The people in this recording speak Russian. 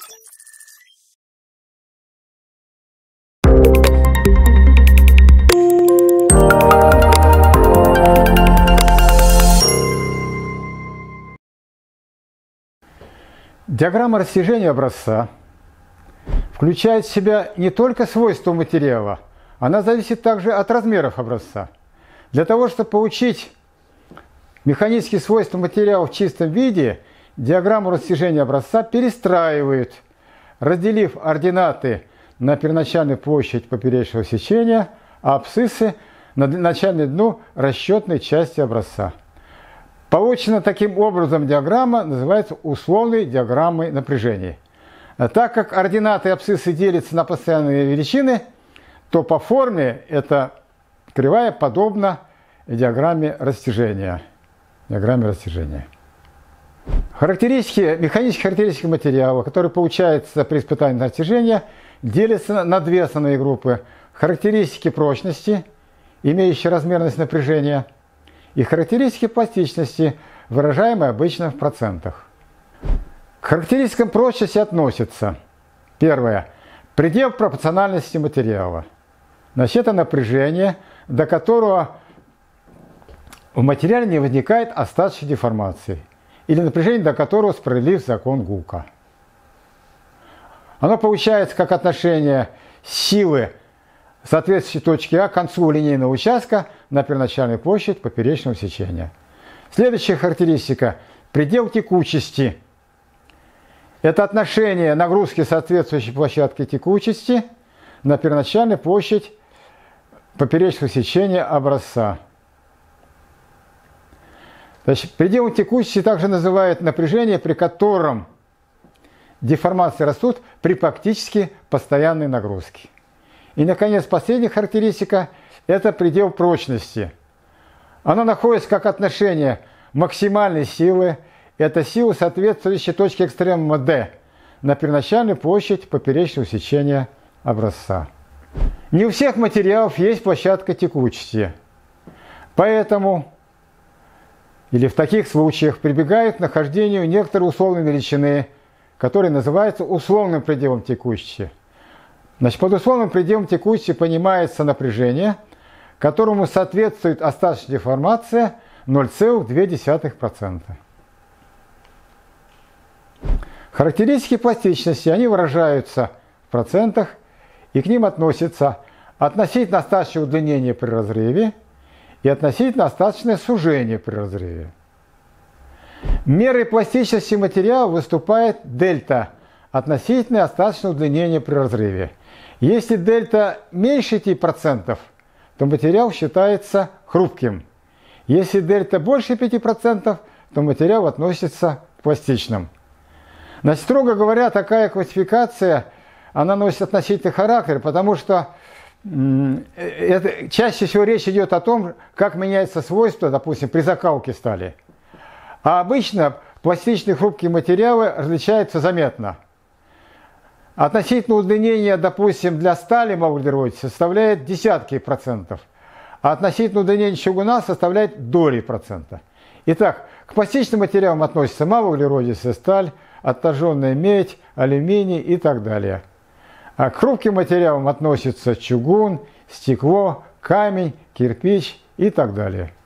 Диаграмма растяжения образца включает в себя не только свойства материала, она зависит также от размеров образца. Для того, чтобы получить механические свойства материала в чистом виде, диаграмму растяжения образца перестраивают, разделив ординаты на первоначальную площадь поперечного сечения, а абсциссы на начальное дно расчетной части образца. Получена таким образом диаграмма называется условной диаграммой напряжений. Так как ординаты и абсциссы делятся на постоянные величины, то по форме эта кривая подобна диаграмме растяжения. Механические характеристики материала, которые получаются при испытании растяжения, делятся на две основные группы. Характеристики прочности, имеющие размерность напряжения, и характеристики пластичности, выражаемые обычно в процентах. К характеристикам прочности относятся: первое – предел пропорциональности материала. Значит, это напряжение, до которого в материале не возникает остаточной деформации, или напряжение, до которого справедлив закон Гука. Оно получается как отношение силы соответствующей точки А к концу линейного участка на первоначальную площадь поперечного сечения. Следующая характеристика – предел текучести. Это отношение нагрузки соответствующей площадки текучести на первоначальную площадь поперечного сечения образца. Значит, пределом текучести также называют напряжение, при котором деформации растут при практически постоянной нагрузке. И, наконец, последняя характеристика – это предел прочности. Оно находится как отношение максимальной силы, это сила, соответствующая точке экстремума D, на первоначальную площадь поперечного сечения образца. Не у всех материалов есть площадка текучести, поэтому или в таких случаях прибегают к нахождению некоторой условной величины, которая называется условным пределом текучести. Значит, под условным пределом текучести понимается напряжение, которому соответствует остаточная деформация 0,2%. Характеристики пластичности, они выражаются в процентах, и к ним относятся относительно остаточное удлинение при разрыве и относительно остаточное сужение при разрыве. Мерой пластичности материала выступает дельта, относительное остаточное удлинение при разрыве. Если дельта меньше 5%, то материал считается хрупким. Если дельта больше 5%, то материал относится к пластичным. Значит, строго говоря, такая классификация, она носит относительный характер, потому что чаще всего речь идет о том, как меняются свойства, допустим, при закалке стали. А обычно пластичные хрупкие материалы различаются заметно. Относительное удлинение, допустим, для стали малоуглеродия составляет десятки процентов, а относительное удлинение чугуна составляет доли процента. Итак, к пластичным материалам относятся малоуглеродистая сталь, отторженная медь, алюминий и так далее. А к хрупким материалам относятся чугун, стекло, камень, кирпич и так далее.